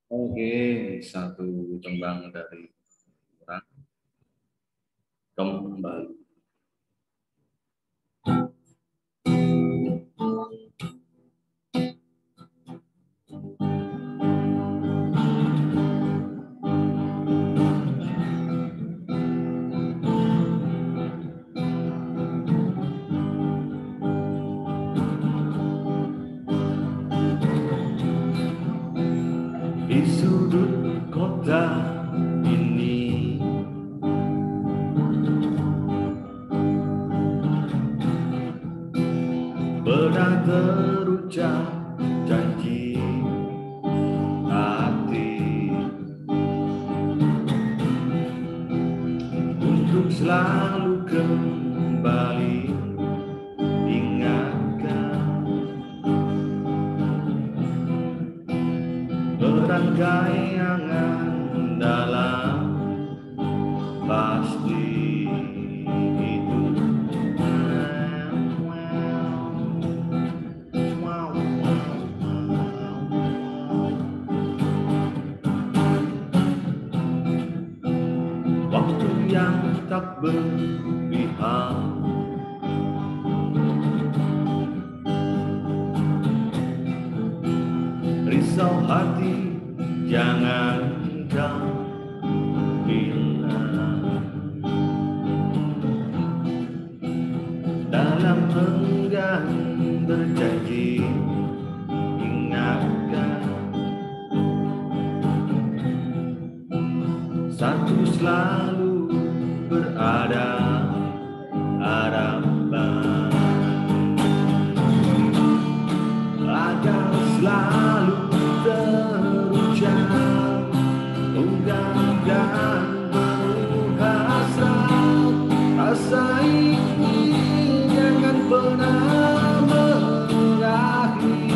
Oke, satu tembang dari orang kembali. Di sudut kota ini pernah terucap janji hati untuk selalu kembali ingatkan berangkai angan dalam pasti itu. Waktu yang tak berpihak, risau hati jangan kau bilang, dalam enggan berjanji ingatkan satu selalu berada harapan agar selalu terucap ungkap dan penuh hasrat. Rasa ini jangan pernah berakhir.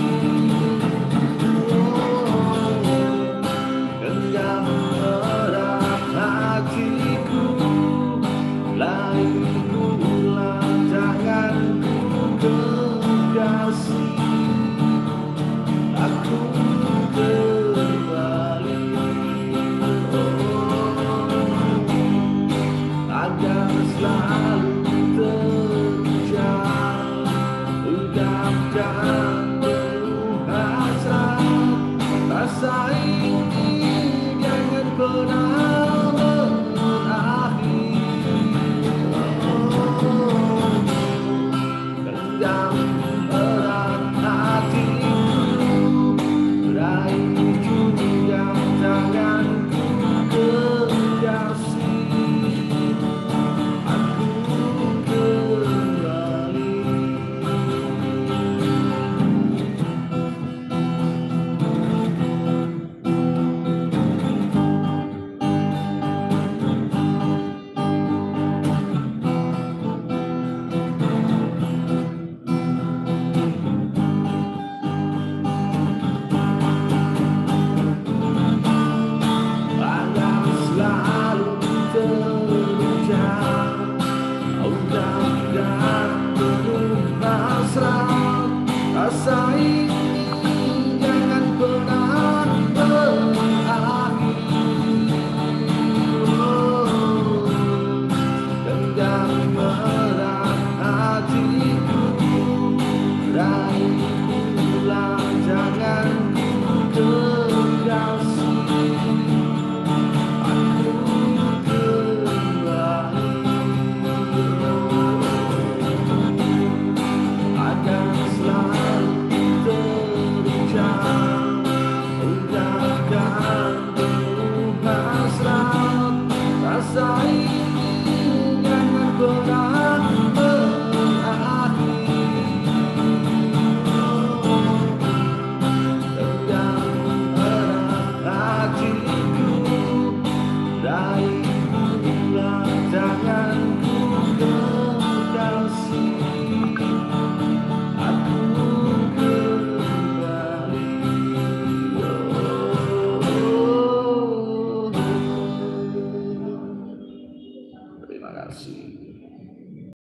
Genggam erat hatiku, lainulah tanganku kekasih. Aku kembali, agar selalu terucap ungkapkan penuh hasrat. Rasa ini jangan pernah